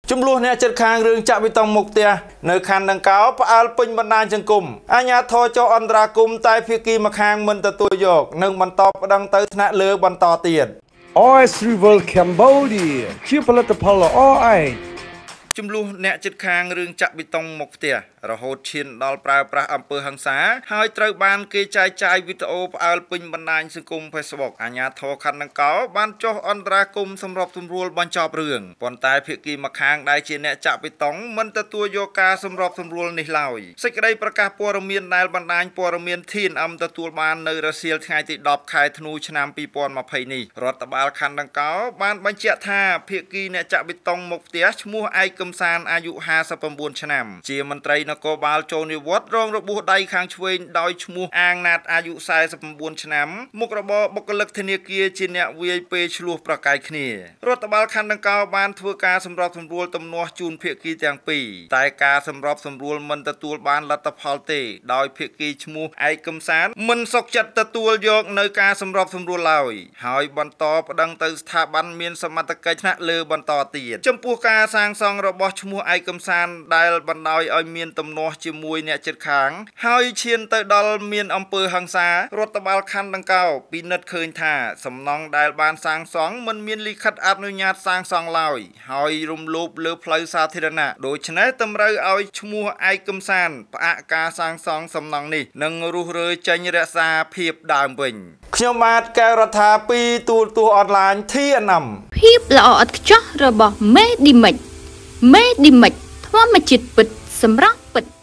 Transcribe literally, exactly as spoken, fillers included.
ជំនួសអ្នកចិត្តខាងរឿងចាក់បេតុងមុខផ្ទះនៅខណ្ឌដង្កោផ្អើលពេញបណ្ដាញសង្គមអាជ្ញាធរចុះអន្តរាគមន៍តែភាគីម្ខាងមិនទទួលយកនិងបន្តប្តឹងទៅថ្នាក់លើបន្តទៀតអូ เอส Rival Cambodia ជាផលិតផល ល្អឯងជំនួសអ្នកចិត្តខាងរឿងចាក់បេតុងមុខផ្ទះរហូតឈានដល់ប្រើប្រាស់អំពើហិង្សាហើយត្រូវបានគេចាយចាយវីដេអូផ្អើលពេញបណ្ដាញសង្គម Facebook អាជ្ញាធរខណ្ឌដង្កោបានចុះអន្តរាគមន៍សម្របសម្រួលបញ្ចប់រឿងប៉ុន្តែភាគីម្ខាងដែលជាអ្នកចាក់បេតុងមិនទទួលយកការសម្របសម្រួលនេះឡើយសេចក្តីប្រកាសព័ត៌មានដែលបណ្ដាញព័ត៌មាន T N M ទទួលបាននៅរសៀលថ្ងៃទីដប់ខែធ្នូឆ្នាំ ពីរពាន់ម្ភៃ នេះរដ្ឋបាលខណ្ឌដង្កោបានបញ្ជាក់ថាភាគីអ្នកចាក់បេតុងមុខផ្ទះឈ្មោះឯកកំសាន្តអាយុ ห้าสิบเก้า ឆ្នាំជាមន្ត្រីនគរបាលចូលនិវត្តន៍រងរបួសដៃខាងឆ្វេងដោយឈ្មោះអាងណាតអាយុ สี่สิบเก้า ឆ្នាំមុខរបរបុគ្គលិកធនាគារជាអ្នកវាយពេលឆ្លោះប្រកែកគ្នារដ្ឋបាលខណ្ឌដង្កោបានធ្វើការសម្របសម្រួលទំនាស់ជូនភាគីទាំងពីរតែការសម្របសម្រួលមិនទទួលបានលទ្ធផលទេដោយភាគីឈ្មោះឯកកំសាន្តមិនសុខចិត្តទទួលយកនៅការសម្របសម្រួលឡើយហើយបន្តប្តឹងទៅស្ថាប័នមានសមត្ថកិច្ចថ្នាក់លើបន្តទៀតចំពោះការសាងសង់របស់ឈ្មោះឯកកំសាន្តដែលបណ្ដោយឲ្យមានទំនាស់ជាមួយអ្នកជិតខាងហើយឈានទៅដល់មានអំពើហិង្សារដ្ឋបាលខណ្ឌដង្កោពិនិត្យឃើញថាសំណង់ដែលបានសាងសង់មិនមានលិខិតអនុញ្ញាតសាងសង់ឡើយហើយរំលោភលើផ្លូវសាធារណៈដូច្នេះតម្រូវឲ្យឈ្មោះឯកកំសាន្តផ្អាកការសាងសង់សំណង់នេះនិងរុះរើចេញរក្សាភាពដើមវិញខ្ញុំបាទកែវរដ្ឋាពីទូរទស្សន៍អនឡាញ T N M ភាពល្អឥតខ្ចោះរបស់មេឌីមិចមេឌីមិចធម្មជាតិពិតសម្រាប់ពិត